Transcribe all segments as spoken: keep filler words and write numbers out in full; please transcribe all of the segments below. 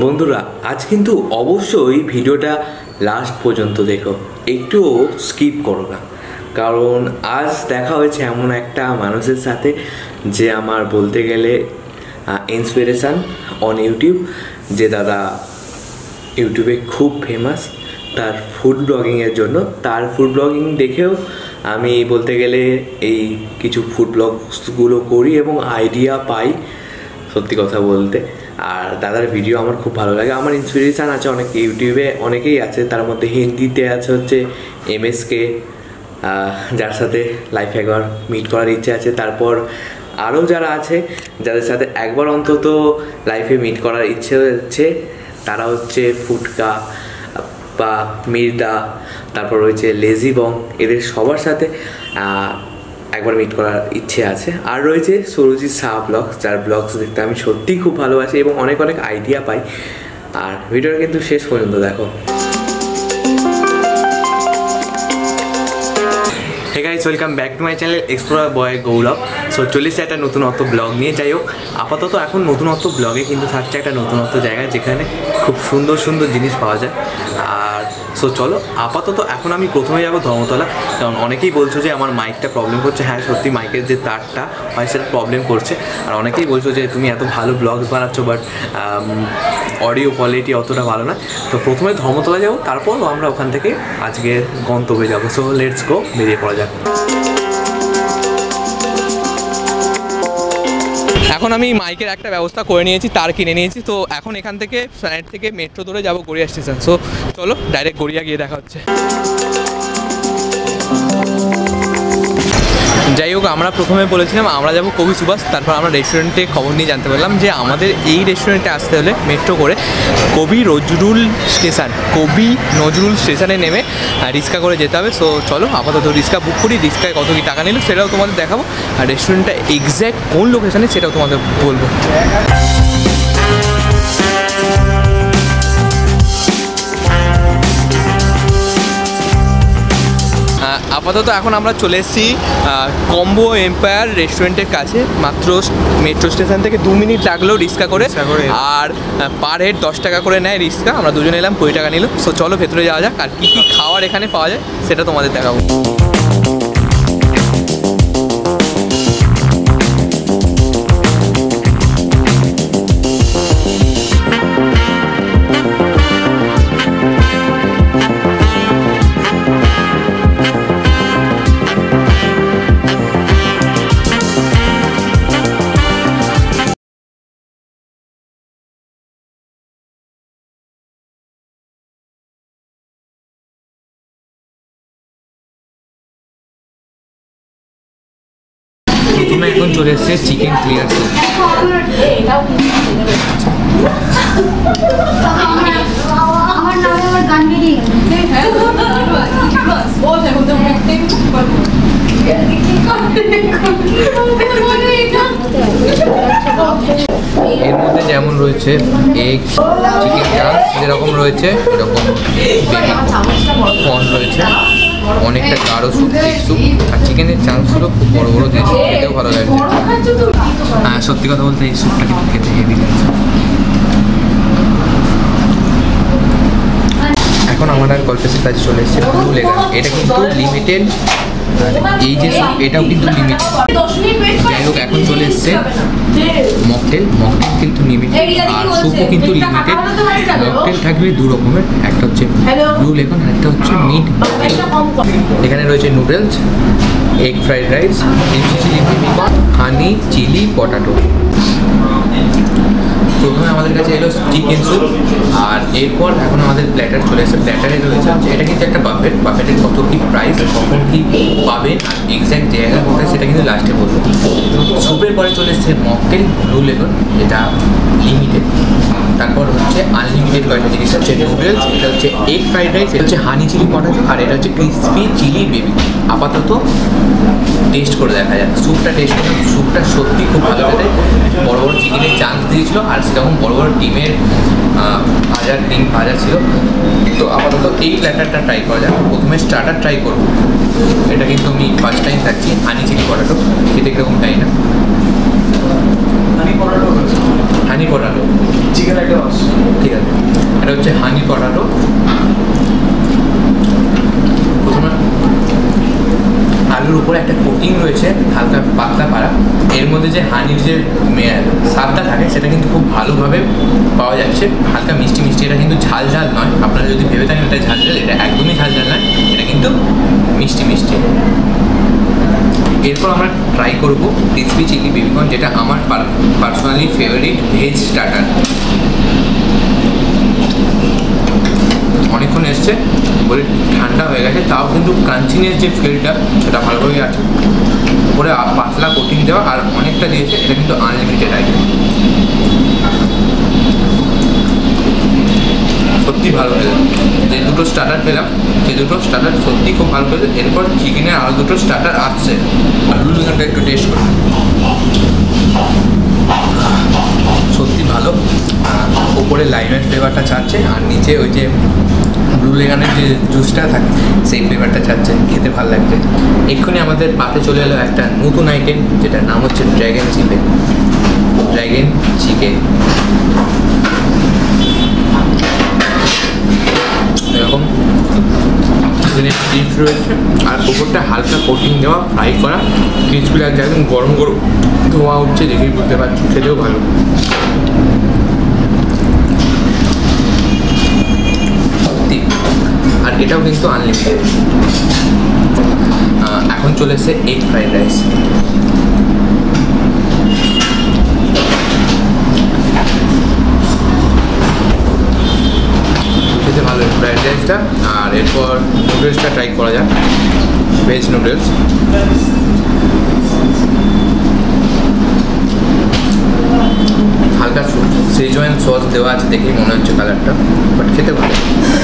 বন্ধুরা আজ কিন্তু অবশ্যই ভিডিওটা লাস্ট পর্যন্ত দেখো, একটুও স্কিপ করো না, কারণ আজ দেখা হয়েছে এমন একটা মানুষের সাথে যে আমার বলতে গেলে ইন্সপিরেশান অন ইউটিউব। যে দাদা ইউটিউবে খুব ফেমাস তার ফুড ব্লগিংয়ের জন্য। তার ফুড ব্লগিং দেখেও আমি বলতে গেলে এই কিছু ফুড ব্লগসগুলো করি এবং আইডিয়া পাই, সত্যি কথা বলতে। আর দাদার ভিডিও আমার খুব ভালো লাগে। আমার ইন্সপিরেশান আছে অনেক, ইউটিউবে অনেকেই আছে, তার মধ্যে হিন্দিতে আছে হচ্ছে এম এস কে, যার সাথে লাইফে একবার মিট করার ইচ্ছে আছে। তারপর আরও যারা আছে যাদের সাথে একবার অন্তত লাইফে মিট করার ইচ্ছে হচ্ছে, তারা হচ্ছে ফুটকা বা মির্দা, তারপর রয়েছে লেজি বং, এদের সবার সাথে একবার মিট করার ইচ্ছে আছে। আর রয়েছে সুরজিৎ শাহ ব্লগস, যার ব্লগস দেখতে আমি সত্যিই খুব ভালোবাসি এবং অনেক অনেক আইডিয়া পাই। আর ভিডিওটা কিন্তু শেষ পর্যন্ত দেখো। Hey guys, welcome back to my channel explorer boy Gaurav. So চল্লিশে একটা নতুনত্ব ব্লগ নিয়ে, যাই হোক আপাতত এখন নতুনত্ব ব্লগে কিন্তু থাকছে একটা নতুনত্ব জায়গা যেখানে খুব সুন্দর সুন্দর জিনিস পাওয়া যায়। আর সো চলো আপাতত এখন আমি প্রথমে যাবো ধর্মতলা, কারণ অনেকেই বলছো যে আমার মাইকটা প্রবলেম করছে। হ্যাঁ সত্যি মাইকের যে তারটা হয় সেটা প্রবলেম করছে। আর অনেকেই বলছো যে তুমি এত ভালো ব্লগস বানাচ্ছ বাট অডিও কোয়ালিটি অতটা ভালো না। তো প্রথমে ধর্মতলা যাবো, তারপর আমরা ওখান থেকে আজকের গন্তব্যে যাবো। সো লেটস গো, বেরিয়ে পড়া যাক। এখন আমি মাইকের একটা ব্যবস্থা করে নিয়েছি, তার কিনে নিয়েছি। তো এখন এখান থেকে ফ্লাইট থেকে মেট্রো ধরে যাবো গড়িয়া স্টেশন। সো চলো ডাইরেক্ট গড়িয়া গিয়ে দেখা হচ্ছে। যাই হোক, আমরা প্রথমে বলেছিলাম আমরা যাবো কবি সুভাষ। তারপর আমরা রেস্টুরেন্টে খবর নিয়ে জানতে পারলাম যে আমাদের এই রেস্টুরেন্টে আসতে হলে মেট্রো করে কবি নজরুল স্টেশন কবি নজরুল স্টেশনে নেমে রিক্সা করে যেতে হবে। সো চলো আপাতত রিক্সা বুক করি। রিক্সায় কত কী টাকা নিল সেটাও তোমাদের দেখাবো, আর রেস্টুরেন্টটা এক্স্যাক্ট কোন লোকেশানে সেটাও তোমাদের বলবো। আপাতত এখন আমরা চলে এসেছি কম্বো এম্পায়ার রেস্টুরেন্টের কাছে। মাত্র মেট্রো স্টেশন থেকে দু মিনিট লাগলো রিক্সা করে, আর পার হেড দশ টাকা করে নেয় রিক্সা। আমরা দুজনে এলাম, কুড়ি টাকা নিল। সো চলো ভেতরে যাওয়া যাক, আর কী কী খাওয়ার এখানে পাওয়া যায় সেটা তোমাদের দেখাবো। প্রথমে এখন চলে এসছে চিকেন ক্লিয়ার স্যুপ। এর মধ্যে যেমন রয়েছে এগ, চিকেন চাংস যেরকম রয়েছে এরকম কর্ন রয়েছে, অনেকটা গাঢ় স্যুপ, thick স্যুপ। আর চিকেনের চাংসগুলো খুব বড় বড় দিয়েছে, খেতেও ভালো লাগছে। হ্যাঁ সত্যি কথা বলতে এই স্যুপটা কিন্তু খেতে হেভি লাগছে। এখন আমরা কলকাতার কাছে চলে এসেছি ব্লু লেগার। এটা কিন্তু লিমিটেড, এই যে স্যুপ এটাও কিন্তু লিমিটেড। যাই হোক এখন চলে এসছে মকটেল। মকটেল কিন্তু লিমিটেড আর স্যুপও কিন্তু লিমিটেড। মকটেল থাকবে দু রকমের, একটা হচ্ছে ব্লু লেগন, একটা হচ্ছে মিট। এখানে রয়েছে noodles, egg fried rice, chilli baby corn, honey chilli potato. প্রথমে আমাদের কাছে এলো চিকেন স্যুপ, আর এরপর এখন আমাদের প্ল্যাটার চলে এসেছে। প্ল্যাটারে রয়েছে এটা কিন্তু একটা বাফেট। বাফেটের কত কী প্রাইস, কখন কী পাবেন আর এক্স্যাক্ট জায়গা কোথায় সেটা কিন্তু লাস্টে বলবো। স্যুপের পরে চলে এসেছে মকটেল ব্লু লেগন, এটা লিমিটেড। তারপর হচ্ছে আনলিমিটেড কয়েকটা জিনিস হচ্ছে নুডলস, এটা হচ্ছে এগ ফ্রাইড রাইস, এটা হচ্ছে হানি চিলি পটাটো, আর এটা হচ্ছে ক্রিসপি চিলি বেবি। আপাতত টেস্ট করে দেখা যায় স্যুপটা। টেস্ট করে স্যুপটা সত্যি খুব ভালো খেতে। বড় বড় চিকেনের চাংস দিয়েছিল, আর সেরকম বড় বড় ডিমের ভাজা ডিম ভাজা ছিল। তো আপাতত এই প্ল্যাটারটা ট্রাই করা যাক। প্রথমে স্টার্টার ট্রাই করবো। এটা কিন্তু আমি ফার্স্ট টাইম খাচ্ছি হানি চিলি পটাটো, খেতে কীরকম তাই না। হানি পটাটো চিকেন একটা ঠিক আছে। Honey potato. প্রথমে আলুর উপরে একটা কোটিং রয়েছে হালকা পাতলা পাড়া, এর মধ্যে যে হানির যে স্বাদটা থাকে সেটা কিন্তু খুব ভালোভাবে পাওয়া যাচ্ছে, হালকা মিষ্টি মিষ্টি। এটা কিন্তু ঝাল ঝাল নয়, আপনারা যদি ভেবে থাকেন এটা ঝাল ঝাল, এটা একদমই ঝাল ঝাল নয়, এটা কিন্তু মিষ্টি মিষ্টি। এরপর আমরা ট্রাই করবো ক্রিসপি চিলি বেবিকর্ন, যেটা আমার পার্সোনালি ফেভারিট ভেজ স্টার্টার। অনেকক্ষণ এসছে বলে ঠান্ডা হয়ে গেছে, তাও কিন্তু ক্রাঞ্চিনেস যে ফিলটা সেটা ভালোভাবেই আছে। উপরে পাতলা কোটিং দেওয়া আর অনেকটা দিয়েছে, এটা কিন্তু আনলিমিটেড আইটেম। সত্যি ভালো পেলাম, যে দুটো স্টার্টার পেলাম সে দুটো স্টার্টার সত্যি খুব ভালো পেলাম। এরপর চিকেনের আরও দুটো স্টার্টার আসছে, আলুর চিকেনটা একটু টেস্ট করি, সত্যি ভালো। ওপরে লাইমের ফ্লেভারটা ছাড়ছে আর নিচে ওই যে ব্লু লেগানের যে জুসটা থাকে সেই ফ্লেভারটা ছাড়ছে, খেতে ভালো লাগছে। এক্ষুনি আমাদের পাতে চলে এলো একটা নতুন আইটেম, যেটার নাম হচ্ছে ড্র্যাগন চিকেন। ড্র্যাগন চিকেন এরকম চিপস রয়েছে আর ওপরটা হালকা কোটিং দেওয়া, ফ্রাই করা, ক্রিসপি লাগছে, একদম গরম গরম ধোঁয়া উঠছে, দেখেই বুঝতে পারছি, খেতেও ভালো। আর এটাও কিন্তু আনলিমিটেড। এখন চলে এসছে এগ ফ্রাইড রাইস। খেতে ভালো ফ্রাইড রাইসটা। আর এরপর নুডলসটা ট্রাই করা যাক, ভেজ নুডলস। হালকা সেজওয়ান সস দেওয়া আছে, দেখেই মনে হচ্ছে কালারটা, বাট খেতে ভালো।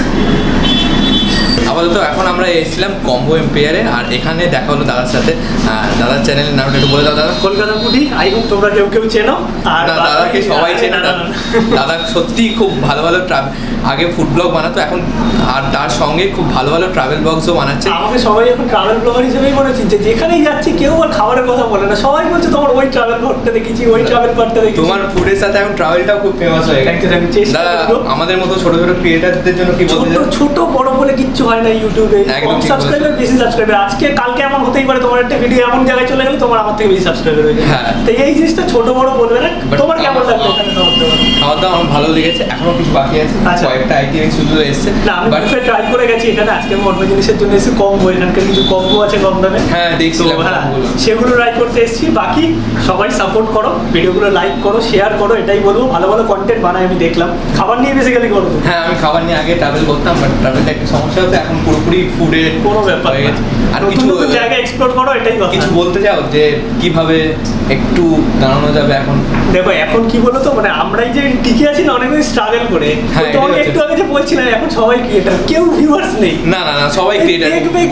আপাতত এখন আমরা এসেছিলাম কম্বো এম্পায়ারে, আর এখানে দেখা হলো দাদার সাথে। দাদার চ্যানেলের নামটা একটু বলে দাও দাদা। কলকাতা ফুডি, আই হোপ তোমরা কেউ কেউ চেনো। আর দাদাকে সবাই চেনে, দাদা সত্যি খুব ভালো ভালো ট্রাভেল, আগে ফুড ব্লগ বানাতো এখন, আর তার সঙ্গে খুব ভালো ভালো ট্রাভেল ব্লগসও বানাচ্ছে। আমাকে সবাই এখন ট্রাভেল ব্লগার হিসেবেই মনে হচ্ছে, যেখানেই যাচ্ছি কেউ আর খাবারের কথা বলে না, সবাই বলছে তোমার ওই ট্রাভেল ব্লগটা দেখেছি, ওই ট্রাভেল পার্টটা দেখেছি। তোমার ফুডের সাথে এখন ট্রাভেলটাও খুব ফেমাস হয়ে গেছে। দাদা আমাদের মতো ছোট ছোট ক্রিয়েটারদের জন্য কি বলতে চাও? ছোট বড় বলে কিচ্ছু হয় না ইউটিউবে, কম সাবস্ক্রাইবার বেশি সাবস্ক্রাইবার। আজকে কালকে এমন হতেই পারে তোমার একটা ভিডিও এমন জায়গায় চলে গেলে তোমার আমার থেকে বেশি সাবস্ক্রাইবার হয়ে যায়। হ্যাঁ, তো এই জিনিসটা ছোট বড় বলবে না। তোমার কেমন লাগলো এখানে খাওয়া দাওয়া? খাওয়া দাওয়া আমার ভালো লেগেছে, এখনো কিছু বাকি আছে, কয়েকটা আইটেম শুধু এসেছে। না আমি বুফে ট্রাই করে গেছি এখানে, আজকে আমি অন্য জিনিসের জন্য এসে কম্বো, এখানকার কিছু কম্বো আছে কম দামে। হ্যাঁ দেখছিলাম, হ্যাঁ সেগুলো ট্রাই করতে এসেছি। বাকি সবাই সাপোর্ট করো, ভিডিওগুলো লাইক করো, শেয়ার করো, এটাই বলবো। ভালো ভালো কন্টেন্ট বানাই আমি দেখলাম, খাবার নিয়ে বেসিক্যালি করো। হ্যাঁ আমি খাবার নিয়ে আগে ট্রাভেল করতাম, বাট ট্রাভেলটা একটু সমস্যা হতো, এখন পুরোপুরি ফুডের কোনো ব্যাপার হয়ে গেছে। আর কিছু জায়গা এক্সপ্লোর করো, এটাই কথা। কিছু বলতে চাও যে কিভাবে একটু দাঁড়ানো যাবে এখন? দেখো এখন কি বলো তো, মানে আমরাই যে টিকে আছি না অনেকদিন স্ট্রাগল করে, তোমাকে একটু আগে যে বলছিলাম এখন সবাই ক্রিয়েটার, কেউ ভিউয়ার্স নেই। না না না সবাই ক্রিয়েটার,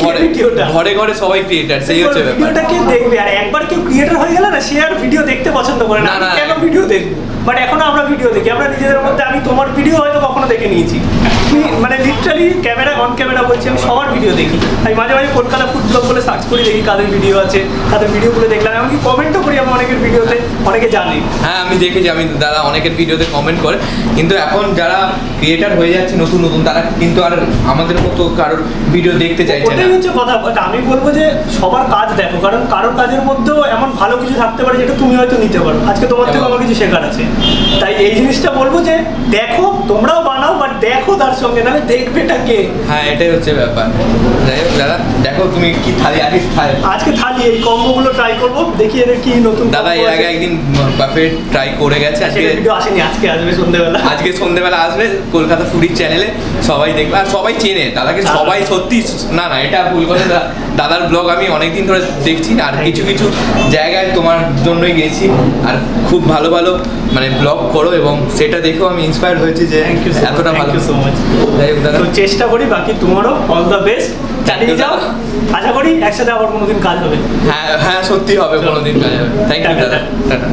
ঘরে ঘরে সবাই ক্রিয়েটার, সেই হচ্ছে ব্যাপার। ভিডিওটা কে দেখবে? আর একবার কেউ ক্রিয়েটার হয়ে গেলে না সে আর ভিডিও দেখতে পছন্দ করে না। কেন ভিডিও দেখবো? বাট এখন আমরা ভিডিও দেখি, আমরা নিজেদের মধ্যে। আমি তোমার ভিডিও হয়তো কখনো দেখে নিয়েছি, মানে লিটারালি ক্যামেরা অন ক্যামেরা বলছি, আমি সবার ভিডিও দেখি। আমি মাঝে মাঝে কলকাতা ফুড ব্লগ বলে সার্চ করি, দেখি কাদের ভিডিও আছে, তাদের ভিডিওগুলো দেখলাম। এমনকি কমেন্টও করি আমি অনেকের ভিডিওতে, অনেকে জানে। হ্যাঁ আমি দেখেছি, আমি দাদা অনেকের ভিডিওতে কমেন্ট করে। কিন্তু এখন যারা ক্রিয়েটার হয়ে যাচ্ছে নতুন নতুন, তারা কিন্তু আর আমাদের মতো কারোর ভিডিও দেখতে চাইছে না। ওটাই হচ্ছে কথা। বাট আমি বলবো যে সবার কাজ দেখো, কারণ কারোর কাজের মধ্যেও এমন ভালো কিছু থাকতে পারে যেটা তুমি হয়তো নিতে পারো। আজকে তোমার থেকে আমার কিছু শেখার আছে, তাই এই জিনিসটা বলবো যে দেখো, তোমরাও বানাও, বাট দেখো তার সঙ্গে, নাহলে দেখবে এটা কে? হ্যাঁ এটাই হচ্ছে ব্যাপার। যাই হোক দাদা, দেখো তুমি কি থালি আগে খাই। আজকে থালি এই কম্বোগুলো ট্রাই করবো, দেখি এদের কি নতুন। দাদা এর আগে একদিন বাফেট ট্রাই করে গেছে, আজকে ভিডিও আসেনি, আজকে আসবে সন্ধ্যেবেলা। আজকে সন্ধ্যেবেলা আসবে কলকাতা ফুডির চ্যানেলে, সবাই দেখবে আর সবাই চেনে দাদাকে, সবাই সত্যি। না না এটা ভুল কথা, দাদার ব্লগ আমি অনেকদিন ধরে দেখছি, আর কিছু কিছু জায়গায় তোমার জন্যই গেছি, আর খুব ভালো ভালো মানে ব্লগ করো, এবং সেটা দেখেও আমি ইন্সপায়ার হয়েছি যে এতটা ভালো। So much. যাই হোক দাদা, চেষ্টা করি, বাকি তোমারও অল দ্য বেস্ট, চালিয়ে যাও। আশা করি একসাথে আবার কোনোদিন কাজ হবে। হ্যাঁ হ্যাঁ সত্যি হবে, কোনোদিন কাজ হবে। থ্যাংক ইউ দাদা, টাটা।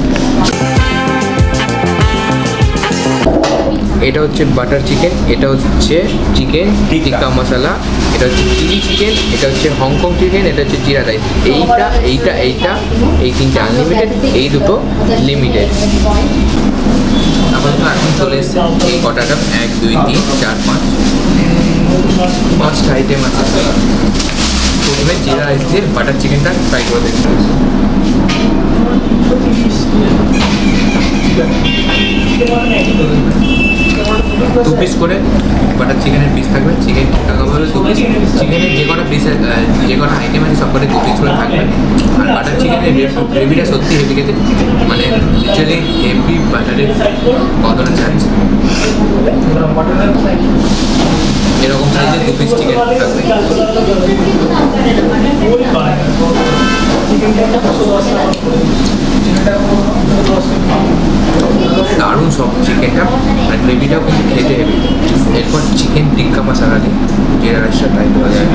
এটা হচ্ছে বাটার চিকেন, এটা হচ্ছে চিকেন টিক্কা মশলা, এটা হচ্ছে চিলি চিকেন, এটা হচ্ছে হংকং চিকেন, এটা হচ্ছে জিরা রাইস। এইটা এইটা এইটা এই তিনটে আনলিমিটেড, এই দুটো লিমিটেড। আপাতত এখন চলে এসছে এই কটাটা এক দুই তিন চার পাঁচ পাঁচটা আইটেম আছে। প্রথমে জিরা রাইস দিয়ে বাটার চিকেনটা ফ্রাই করে দেখতে দু পিস করে বাটার চিকেনের পিস থাকবে। চিকেন টাকা বলে দু পিস চিকেনের যে কটা পিসের যে কটা আইটেম আছে সব কটা দু পিস করে থাকবে। আর বাটার চিকেনের গ্রেভিটা সত্যি হেভি খেতে, মানে লিটারালি হেভি বাটারের কতটা চার্জ। এরকম সাইজের দু পিস চিকেন থাকবে। দারুণ সব চিকেনটা, আর গ্রেভিটাও কিন্তু খেতে হেভি। এরপর চিকেন টিক্কা মশলা দিয়ে জিরা রাইসটা ট্রাই করা যায়।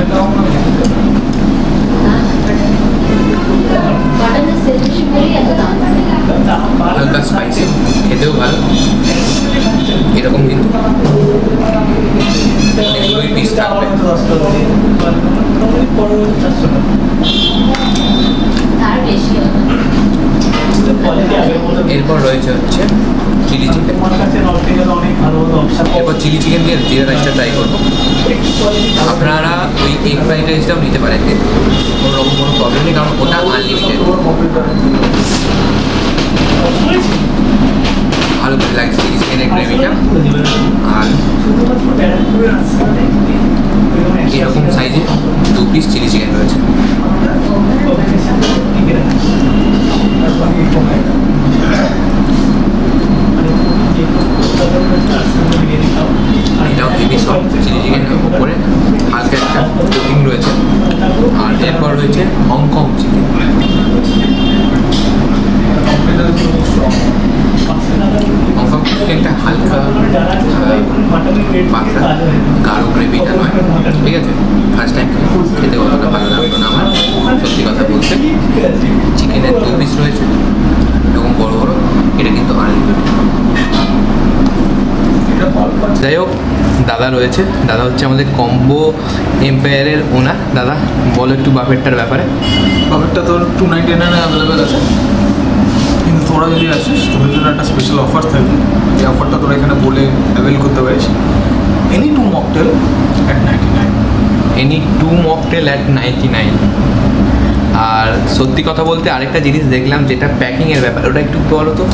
হালকা স্পাইসি, খেতেও ভালো। এরকম কিন্তু দুই পিস থাকবে। এরপর রয়েছে হচ্ছে চিলি চিকেন। এরপর চিলি চিকেন দিয়ে জিরা রাইসটা ট্রাই করবো। আপনারা ওই এগ ফ্রাইড রাইসটাও নিতে পারেন, কোনো রকম কোনো প্রবলেম নেই, কারণ ওটা আনলিমিটেড। ভালো করে লাগছে চিলি চিকেনের গ্রেভিটা। আর এরকম সাইজে দু পিস চিলি চিকেন রয়েছে। এটাও হেভি সফট চিলি চিকেনের উপরে হালকা একটা কুকিং রয়েছে। আর এরপর রয়েছে হংকং চিকেন। হংকং চিকেনটা হালকা পাতলা, গাঢ় গ্রেভিটা নয়, ঠিক আছে। ফার্স্ট টাইম খেতে কতটা ভালো লাগলো না আমার, সত্যি কথা বলতে। চিকেনের দু পিস রয়েছে এরকম বড় বড়, এটা কিন্তু আনলিমিটেড। যাই হোক, দাদা রয়েছে, দাদা হচ্ছে আমাদের কম্বো এম্পায়ারের ওনার। দাদা বলো একটু বাফেটটার ব্যাপারে। বাফেটটা তোর টু নাইনটি নাইনে অ্যাভেলেবেল আছে, কিন্তু তোরা যদি আসিস তোদের জন্য একটা স্পেশাল অফার থাকবে। যে অফারটা তোরা এখানে বলে অ্যাভেল করতে পারিস। Any two mocktail at ninety nine any two mocktail at ninety nine আর সত্যি কথা বলতে আরেকটা জিনিস দেখলাম, যেটা প্যাকিংয়ের ব্যাপার, ওটা একটু বলো তো।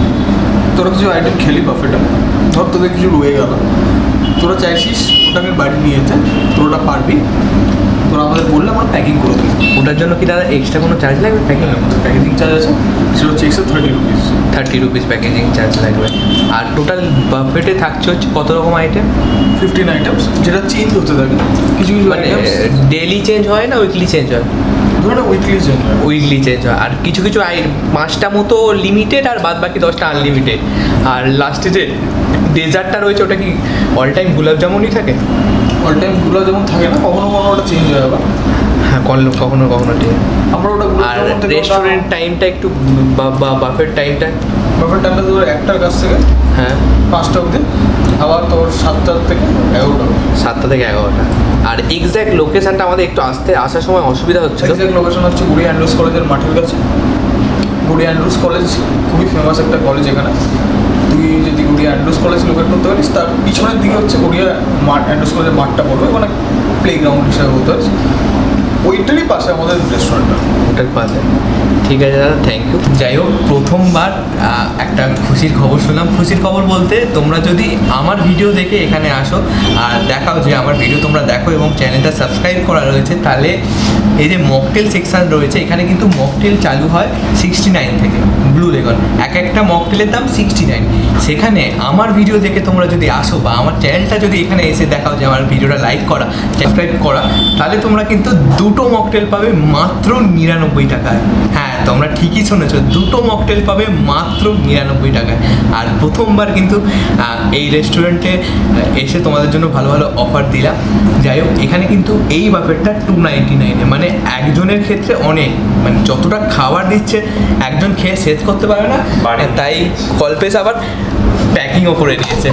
তোরা কিছু আইটেম খেলি বাফেটা, ধর তোদের কিছু রয়ে গেল, তোরা চাইছিস ওটাকে বাড়ি নিয়ে যেতে, তোরা ওটা পারবি, তোরা আমাদের বললে আমরা প্যাকিং করে দেবো। ওটার জন্য কি দাদা এক্সট্রা কোনো চার্জ লাগবে? প্যাকিং প্যাকেজিং চার্জ আছে, সেটা হচ্ছে extra thirty rupees thirty rupees packaging charge লাগবে। আর টোটাল বাফেটে থাকছে হচ্ছে কত রকম আইটেম? ফিফটিন আইটেমস, যেটা চেঞ্জ হতে থাকে। কিছু কিছু মানে ডেইলি চেঞ্জ হয় না উইকলি চেঞ্জ হয়? ধরো উইকলি চেঞ্জ হয়। উইকলি চেঞ্জ হয়। আর কিছু কিছু আই পাঁচটা মতো লিমিটেড আর বাদ বাকি দশটা আনলিমিটেড। আর লাস্টে যে ডেজার্টটা রয়েছে ওটা কি অল টাইম গুলাব জামুনই থাকে? অল টাইম গুলাব জামুন থাকে না, কখনো কখনো ওটা চেঞ্জ হয় আবার। হ্যাঁ, কখনো কখনো ঠিক। আমরা ওটা আর রেস্টুরেন্ট টাইমটা একটু বা বাফের টাইমটা বাফের টাইমটা তোর একটার কাছ থেকে হ্যাঁ পাঁচটা অবধি, আবার তোর সাতটার থেকে এগারোটা সাতটা থেকে এগারোটা। আর এক্স্যাক্ট লোকেশনটা আমাদের একটু আসতে আসার সময় অসুবিধা হচ্ছে। এক্স্যাক্ট লোকেশন হচ্ছে গড়িয়া অ্যান্ড্রুজ কলেজের মাঠের কাছে। গড়িয়া অ্যান্ড্রুজ কলেজ খুবই ফেমাস একটা কলেজ এখানে। তুই যদি গড়িয়া অ্যান্ড্রুজ কলেজ লোকেট করতে পারিস, তার পিছনের দিকে হচ্ছে গড়িয়া মাঠ, অ্যান্ড্রুজ কলেজের মাঠটা পড়বে, মানে প্লে গ্রাউন্ড হিসাবে বলতে পারিস। ওইটারই পাশে আমাদের রেস্টুরেন্টটা, ওটার পাশে। ঠিক আছে দাদা, থ্যাংক ইউ। যাই হোক, প্রথমবার একটা খুশির খবর শুনলাম। খুশির খবর বলতে, তোমরা যদি আমার ভিডিও দেখে এখানে আসো আর দেখাও যে আমার ভিডিও তোমরা দেখো এবং চ্যানেলটা সাবস্ক্রাইব করা রয়েছে, তাহলে এই যে মকটেল সেকশান রয়েছে এখানে কিন্তু মকটেল চালু হয় সিক্সটি নাইন থেকে। ব্লু লেগন এক একটা মকটেলের দাম সিক্সটি নাইন। সেখানে আমার ভিডিও দেখে তোমরা যদি আসো বা আমার চ্যানেলটা যদি এখানে এসে দেখাও যে আমার ভিডিওটা লাইক করা, সাবস্ক্রাইব করা, তাহলে তোমরা কিন্তু দুটো মকটেল পাবে মাত্র নিরানব্বই টাকায়। হ্যাঁ, তোমরা ঠিকই শুনেছো, দুটো মকটেল পাবে মাত্র নিরানব্বই টাকায়। আর প্রথমবার কিন্তু এই রেস্টুরেন্টে এসে তোমাদের জন্য ভালো ভালো অফার দিলাম। যাই হোক, এখানে কিন্তু এই বাফেটটা টু নাইনটি নাইনে, মানে একজনের ক্ষেত্রে অনেক, মানে যতটা খাবার দিচ্ছে একজন খেয়ে শেষ করতে পারে না, তাই কল্পেশ আবার প্যাকিংও করে দিয়েছে।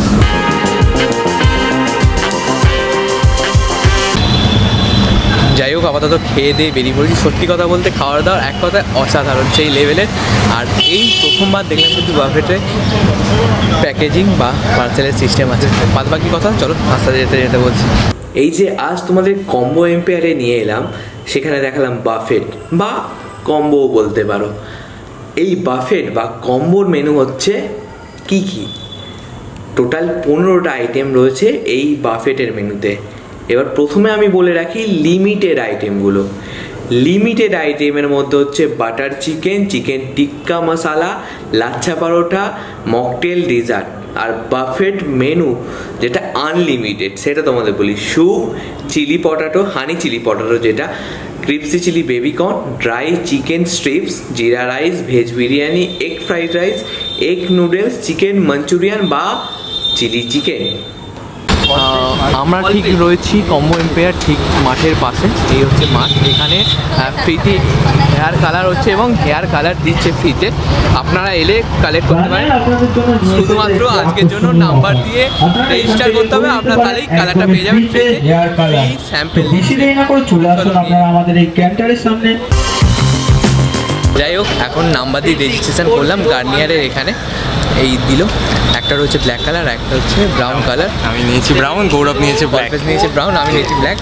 যাই হোক আপাতত খেয়ে দিয়ে বেরিয়ে পড়েছি। সত্যি কথা বলতে খাওয়ার দাওয়ার এক কথায় অসাধারণ সেই লেভেলের। আর এই প্রথমবার দেখলাম কিন্তু বাফেটে প্যাকেজিং বা পার্সেলের সিস্টেম আছে। বাদ বাকি কথা চলো রাস্তাতে যেতে যেতে বলছি। এই যে আজ তোমাদের কম্বো এম্পায়ারে নিয়ে এলাম, সেখানে দেখালাম বাফেট বা কম্বোও বলতে পারো। এই বাফেট বা কম্বোর মেনু হচ্ছে কি কি, টোটাল পনেরোটা আইটেম রয়েছে এই বাফেটের মেনুতে। এবার প্রথমে আমি বলে রাখি লিমিটেড আইটেমগুলো। লিমিটেড আইটেমের মধ্যে হচ্ছে butter chicken, chicken tikka masala, lachha paratha, mocktail, dessert. আর বাফেট মেনু যেটা আনলিমিটেড সেটা তোমাদের বলি, soup, chilli potato, honey chilli potato যেটা, crispy chilli baby corn, dry chicken strips, jeera rice, veg biryani, egg fried rice, egg noodles, chicken Manchurian বা চিলি চিকেন। আমরা ঠিক রয়েছি কম্বো এম্পায়ার ঠিক মাঠের পাশে। এই হচ্ছে মাঠ, এখানে ফ্রিতে হেয়ার কালার হচ্ছে এবং হেয়ার কালার দিচ্ছে ফ্রিতে। আপনারা এলে কালেক্ট করতে পারেন, শুধুমাত্র আজকের জন্য নাম্বার দিয়ে রেজিস্টার করতে হবে, আপনার তাহলেই কালারটা পেয়ে যাবেন ফ্রিতে। ফ্রি স্যাম্পেল আমাদের এই ক্যান্টারের সামনে। যাই হোক এখন নাম্বার দিয়ে রেজিস্ট্রেশন করলাম গার্নিয়ারের এখানে। এই দিল, একটা রয়েছে ব্ল্যাক কালার, একটা হচ্ছে ব্রাউন কালার। আমি নিয়েছি ব্রাউন, গৌরব নিয়েছে ব্ল্যাক। নিয়েছে ব্রাউন, আমি নিয়েছি ব্ল্যাক।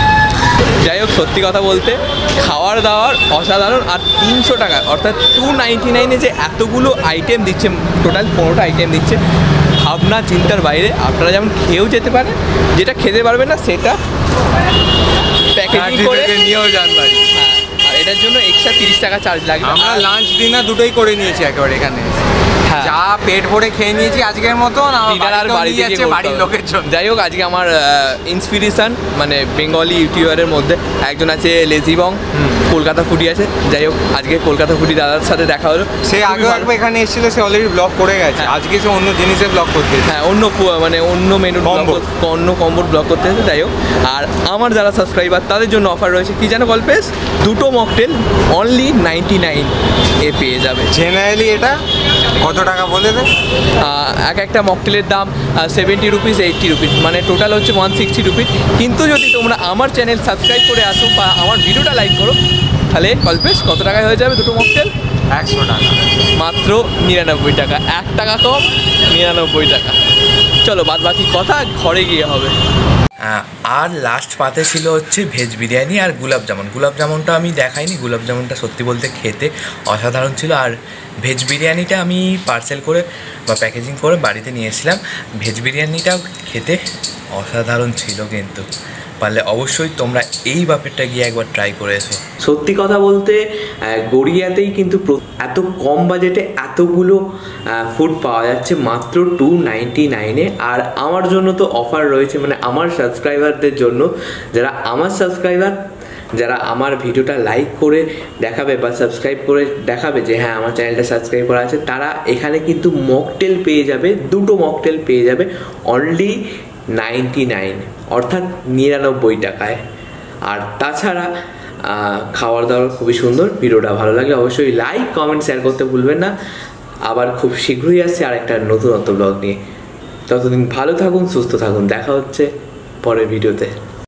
যাই হোক সত্যি কথা বলতে খাওয়ার দাওয়ার অসাধারণ। আর তিনশো টাকা অর্থাৎ টু নাইনটি নাইনে যে এতগুলো আইটেম দিচ্ছে, টোটাল পনেরোটা আইটেম দিচ্ছে, ভাবনা চিন্তার বাইরে। আপনারা যেমন খেয়েও যেতে পারেন, যেটা খেতে পারবেন না সেটা প্যাকেজিং করে নিয়েও যান বাড়ি। হ্যাঁ, আর এটার জন্য এক্সট্রা তিরিশ টাকা চার্জ লাগবে। আমরা লাঞ্চ ডিনার দুটোই করে নিয়েছি একেবারে এখানে। হ্যাঁ, যা পেট ভরে খেয়ে নিয়েছি আজকের মতন, ডিনার আর বাড়িতে যাচ্ছে বাড়ির লোকের জন্য। যাই হোক আজকে আমার ইন্সপিরেশন মানে বেঙ্গলি ইউটিউবারের মধ্যে একজন আছে লেজিবং, কলকাতা ফুডি আছে। যাই হোক আজকে কলকাতা ফুডি দাদার সাথে দেখা হলো। সে আগে একবার এখানে এসেছিল, সে অলরেডি ব্লগ করে গেছে। আজকে সে অন্য জিনিসের ব্লগ করতে, হ্যাঁ অন্য মানে অন্য মেনুর অন্য কম্বোর ব্লগ করতে হয়েছে। যাই হোক আর আমার যারা সাবস্ক্রাইবার তাদের জন্য অফার রয়েছে কি জানো গল্পেস, দুটো মকটেল অনলি নাইনটি নাইন এ পেয়ে যাবে। জেনারেলি এটা কত টাকা বলে দেয়? এক একটা মকটেলের দাম সেভেন্টি রুপিস, এইটটি রুপিস, মানে টোটাল হচ্ছে ওয়ান সিক্সটি রুপিস। কিন্তু যদি তোমরা আমার চ্যানেল সাবস্ক্রাইব করে আসো বা আমার ভিডিওটা লাইক করো, তাহলে কল্পেশ কত টাকায় হয়ে যাবে দুটো মকটেল? একশো টাকা, মাত্র নিরানব্বই টাকা, এক টাকা কম, নিরানব্বই টাকা। চলো বাদ বাকি কথা ঘরে গিয়ে হবে। আর লাস্ট পাতে ছিল হচ্ছে ভেজ বিরিয়ানি আর গুলাব জামুন। গুলাব জামুনটা আমি দেখাইনি, গুলাব জামুনটা সত্যি বলতে খেতে অসাধারণ ছিল। আর ভেজ বিরিয়ানিটা আমি পার্সেল করে বা প্যাকেজিং করে বাড়িতে নিয়ে এসেছিলাম। ভেজ বিরিয়ানিটাও খেতে অসাধারণ ছিল, কিন্তু পারলে অবশ্যই তোমরা এই বাফেটটা গিয়ে একবার ট্রাই করে এসো। সত্যি কথা বলতে গড়িয়াতেই কিন্তু এত কম বাজেটে এতগুলো ফুড পাওয়া যাচ্ছে মাত্র টু নাইনটি নাইনে। আর আমার জন্য তো অফার রয়েছে, মানে আমার সাবস্ক্রাইবারদের জন্য, যারা আমার সাবস্ক্রাইবার, যারা আমার ভিডিওটা লাইক করে দেখাবে বা সাবস্ক্রাইব করে দেখাবে যে হ্যাঁ আমার চ্যানেলটা সাবস্ক্রাইব করা আছে, তারা এখানে কিন্তু মকটেল পেয়ে যাবে, দুটো মকটেল পেয়ে যাবে অনলি নাইনটি নাইন অর্থাৎ নিরানব্বই টাকায়। আর তাছাড়া খাওয়ার দাওয়ার খুবই সুন্দর। ভিডিওটা ভালো লাগলে অবশ্যই লাইক কমেন্ট শেয়ার করতে ভুলবেন না। আবার খুব শীঘ্রই আসছে আর একটা নতুনত্ব ব্লগ নিয়ে। ততদিন ভালো থাকুন, সুস্থ থাকুন, দেখা হচ্ছে পরের ভিডিওতে।